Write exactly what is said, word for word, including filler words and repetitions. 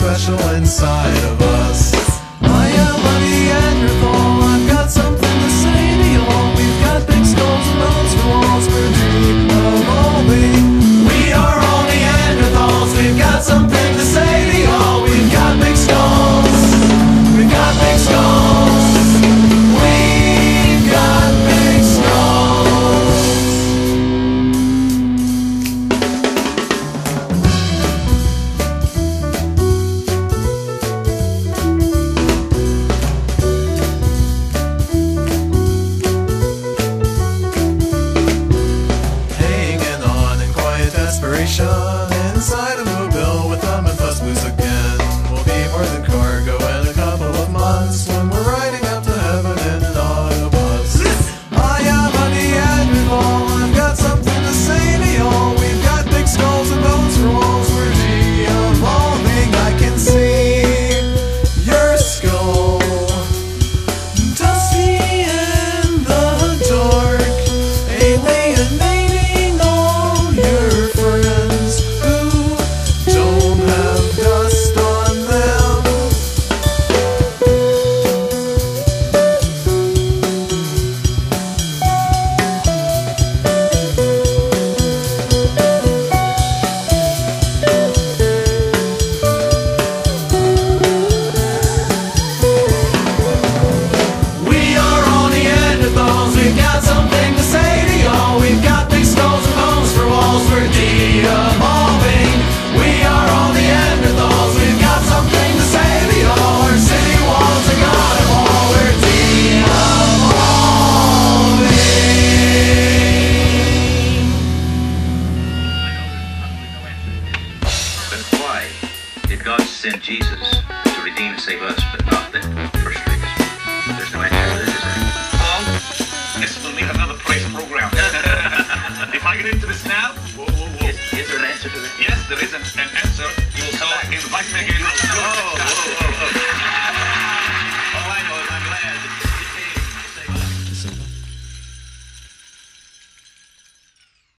special inside of us. I am a Neanderthal, I've got something to say to y'all. We've got big skulls and bones for walls, we're deep evolving. We are all Neanderthals, we've got something to say to y'all. We've got big skulls, we've got big skulls, we've got big skulls. Hanging on in quiet desperation inside a mobile with thumb and fuss loose again. We'll be more than cargo in a couple of months when we're riding out to heaven in an autobus. I am a Neanderthal, I've got something to say to y'all. We've got big skulls and bones for walls, we're de-evolving. I can see your skull, dusty in the dark, alienating all your friends who don't have dust on them. We are all Neanderthals, we've got something to say to y'all. We've got big skulls and bones for walls, we're de-evolving. We are all Neanderthals, we've got something to say to y'all. Our city walls are gonna fall, we're de-evolving. But why did God send Jesus to redeem and save us, but not them first place? There's no answer to this, is there? Well, this will need another price program. If I get into this now, whoa, whoa, whoa. Is, is there an answer to that? Yes, there is an, an